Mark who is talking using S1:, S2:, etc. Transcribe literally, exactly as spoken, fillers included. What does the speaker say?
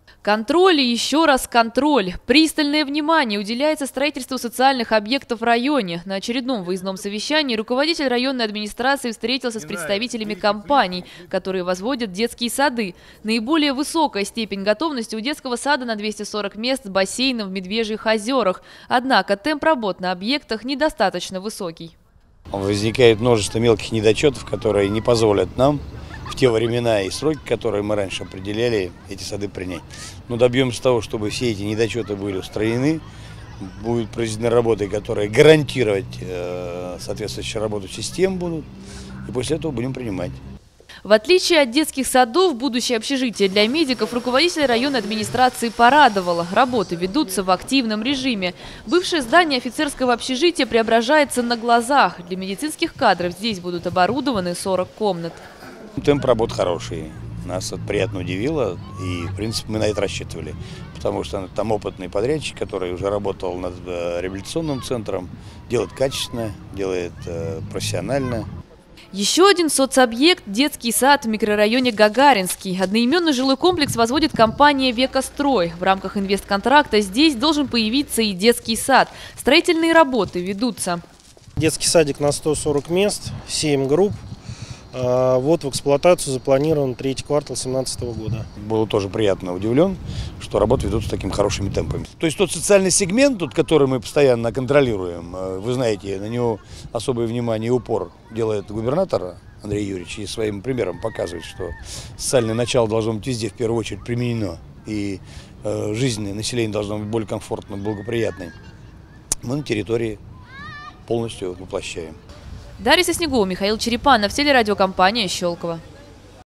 S1: Контроль и еще раз контроль. Пристальное внимание уделяется строительству социальных объектов в районе. На очередном выездном совещании руководитель районной администрации встретился с представителями компаний, которые возводят детские сады. Наиболее высокая степень готовности у детского сада на двести сорок мест с бассейном в Медвежьих озерах. Однако темп работ на объектах недостаточно высокий.
S2: Возникает множество мелких недочетов, которые не позволят нам в те времена и сроки, которые мы раньше определяли, эти сады принять. Но добьемся того, чтобы все эти недочеты были устранены, будут произведены работы, которые гарантировать э, соответствующую работу систем будут, и после этого будем принимать.
S1: В отличие от детских садов, будущее общежитие для медиков руководитель районной администрации порадовало. Работы ведутся в активном режиме. Бывшее здание офицерского общежития преображается на глазах. Для медицинских кадров здесь будут оборудованы сорок комнат.
S2: Темп работ хороший. Нас это приятно удивило, и, в принципе, мы на это рассчитывали. Потому что там опытный подрядчик, который уже работал над реабилитационным центром, делает качественно, делает профессионально.
S1: Еще один соцобъект – детский сад в микрорайоне Гагаринский. Одноименный жилой комплекс возводит компания «Векострой». В рамках инвестконтракта здесь должен появиться и детский сад. Строительные работы ведутся.
S3: Детский садик на сто сорок мест, семь групп. Вот в эксплуатацию запланирован третий квартал две тысячи семнадцатого года.
S2: Был тоже приятно удивлен, что работы ведутся такими хорошими темпами. То есть тот социальный сегмент, тот, который мы постоянно контролируем, вы знаете, на него особое внимание и упор делает губернатор Андрей Юрьевич, и своим примером показывает, что социальное начало должно быть везде в первую очередь применено, и э, жизнь населения должна быть более комфортной, благоприятной. Мы на территории полностью воплощаем.
S1: Дарья Соснегова, Михаил Черепанов, телерадиокомпания «Щелково».